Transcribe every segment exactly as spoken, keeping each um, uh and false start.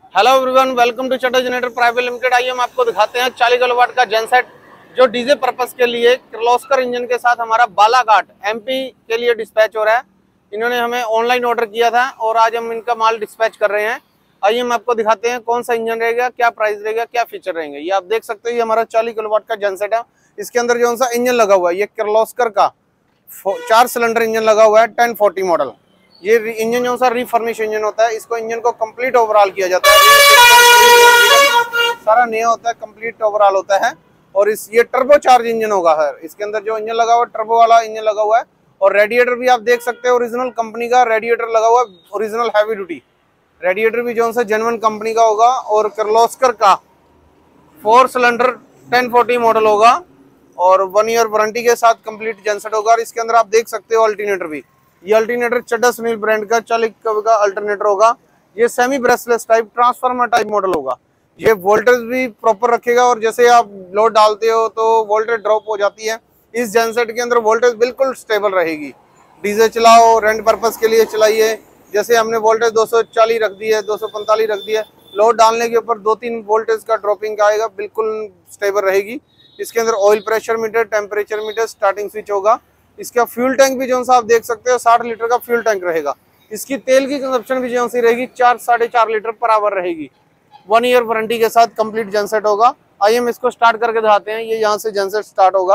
Hello everyone, welcome to Chadha generator private limited. आइए हम आपको दिखाते हैं चालीस किलोवाट का जनसेट जो डीजे पर्पस के लिए किर्लोस्कर इंजन के साथ हमारा बालाघाट एमपी के लिए डिस्पैच हो रहा है। इन्होंने हमें ऑनलाइन ऑर्डर किया था और आज हम इनका माल डिस्पैच कर रहे हैं। आइए हम आपको दिखाते हैं कौन सा इंजन रहेगा, क्या प्राइस रहेगा, क्या फीचर रहेंगे। ये आप देख सकते हो, ये हमारा चालीस किलोवाट का जनसेट है। इसके अंदर जो सा इंजन लगा हुआ है ये किर्लोस्कर का चार सिलेंडर इंजन लगा हुआ है, टेन फोर्टी मॉडल। ये इंजन जो सा रिफर्निश इंजन होता है, इसको इंजन को कंप्लीट ओवरऑल किया जाता है। सारा नया होता है, कंप्लीट ओवरऑल होता है। और इस ये टर्बो चार्ज इंजन होगा है। इसके अंदर जो इंजन लगा हुआ है टर्बो वाला इंजन लगा हुआ है। और रेडिएटर भी आप देख सकते हैं, ओरिजिनल कंपनी का रेडिएटर लगा हुआ है, ओरिजिनल हैवी ड्यूटी रेडिएटर भी जो सा जेन्युइन कंपनी का होगा। और किर्लोस्कर का four cylinder ten forty model होगा और वन ईयर वारंटी के साथ कंप्लीट जनसेट होगा। और इसके अंदर आप देख सकते हो अल्टरनेटर भी, ये अल्टरनेटर चड्डा सुनील ब्रांड का चालीस का अल्टरनेटर होगा। ये semi brushless type transformer type model होगा। ये वोल्टेज भी प्रॉपर रखेगा और जैसे आप लोड डालते हो तो वोल्टेज ड्रॉप हो जाती है। इस जनसेट के अंदर वोल्टेज बिल्कुल स्टेबल रहेगी। डीजे चलाओ, रेंट पर्पस के लिए चलाइए। जैसे हमने वोल्टेज दो सौ चालीस रख दी है, दो सौ पैंतालीस रख दी है, लोड डालने के ऊपर दो तीन वोल्टेज का ड्रॉपिंग आएगा, बिल्कुल स्टेबल रहेगी। इसके अंदर oil pressure meter, temperature meter, starting switch होगा। इसका फ्यूल टैंक भी जो सा आप देख सकते हो साठ लीटर का फ्यूल टैंक रहेगा। इसकी तेल की कंजप्शन भी जो सी रहेगी चार साढ़े चार लीटर पर आवर रहेगी। वन ईयर वारंटी के साथ कंप्लीट जनसेट होगा। आइए हम इसको स्टार्ट करके दिखाते हैं। ये यहाँ से जनसेट स्टार्ट होगा,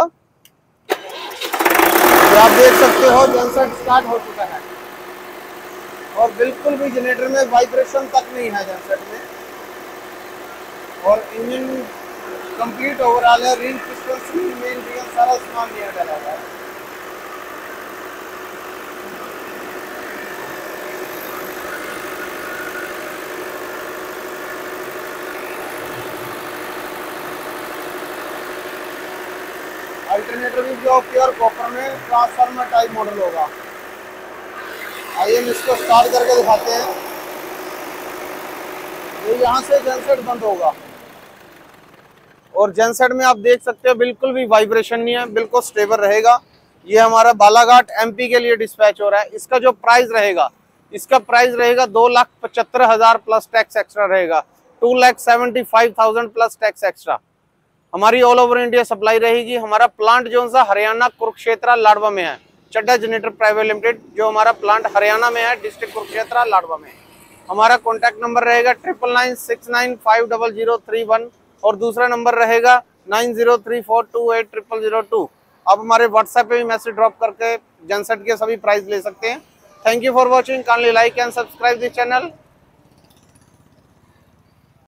आप देख सकते हो जनसेट स्टार्ट हो चुका है और बिल्कुल भी जनरेटर में वाइब्रेशन तक नहीं है जनसेट में। और इंजन कंप्लीट ओवरऑल है, रिंग पिस्टन मेन सारा सामान दिया डाला हुआ है। अल्टरनेटर भी जो प्योर कॉपर में ट्रांसफार्मर टाइप मॉडल होगा। आइए हम इसको स्टार्ट करके दिखाते हैं। ये यहाँ से जनसेट बंद होगा और जनसेट में आप देख सकते हो बिल्कुल भी वाइब्रेशन नहीं है, बिल्कुल स्टेबल रहेगा। ये हमारा बालाघाट एमपी के लिए डिस्पैच हो रहा है। इसका जो प्राइस रहेगा, इसका प्राइस रहेगा दो लाख पचहत्तर हजार प्लस टैक्स एक्स्ट्रा रहेगा, two lakh seventy five thousand plus tax extra. हमारी ऑल ओवर इंडिया सप्लाई रहेगी। हमारा प्लांट जो सा हरियाणा कुरुक्षेत्र लाडवा में है, चड्डा जनरेटर प्राइवेट लिमिटेड जो हमारा प्लांट हरियाणा में है, डिस्ट्रिक्ट कुरुक्षेत्र लाडवा में। हमारा कॉन्टैक्ट नंबर रहेगा triple nine six nine five double zero three one और दूसरा नंबर रहेगा nine zero three four two eight triple zero two. आप हमारे व्हाट्सएप पे भी मैसेज ड्रॉप करके जनसेट के सभी प्राइस ले सकते हैं। Thank you for watching. Kindly like and subscribe this channel.